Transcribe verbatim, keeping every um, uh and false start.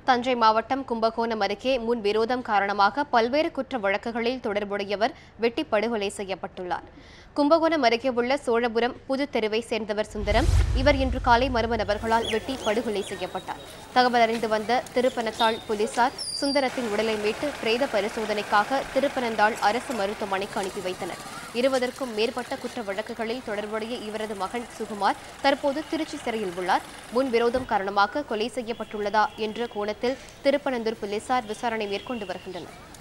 தஞ்சை மாவட்டம் கும்பகோணம் அருகே முன் விரோதம் காரணமாக பல்வேறு குற்ற வழக்குகளில் தொடர்புடையவர் வெட்டி படுகொலை செய்யப்பட்டுள்ளார். கும்பகோணம் அருகே உள்ள சோழபுரம் புது தெருவை சேர்ந்தவர் சுந்தரம். இவர் இன்று காலை மர்ம நபர்களால் வெட்டி படுகொலை செய்யப்பட்டார். தகவல் அறிந்து வந்த திருப்பனந்தாள் போலீசார் சுந்தரத்தின் உடலை மீட்டு பிரேத பரிசோதனைக்காக திருப்பனந்தாள் அரசு மருத்துவமனைக்கு அனுப்பி வைத்தனர். இருபதற்கும் மேற்பட்ட குற்ற வழக்குகளில் தொடர்புடைய இவரது மகன் சுகுமார் தற்போது திருச்சி சிறையில் உள்ளார். முன் விரோதம் காரணமாக கொலை செய்யப்பட்டுள்ளதா என்ற கோணத்தில் திருப்பனந்தூர் போலீசார் விசாரணை மேற்கொண்டு வருகின்றனர்.